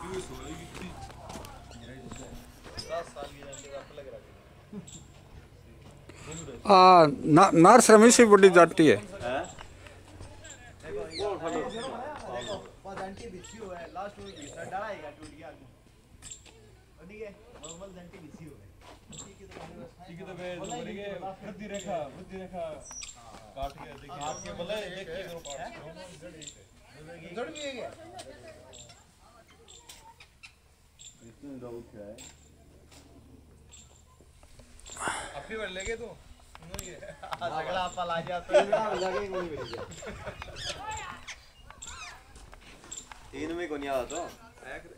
नार श्रमी से बड़ी जाती है। अपनी बार लेके तू अगला आपा ला जाता तीन में को नहीं आता तो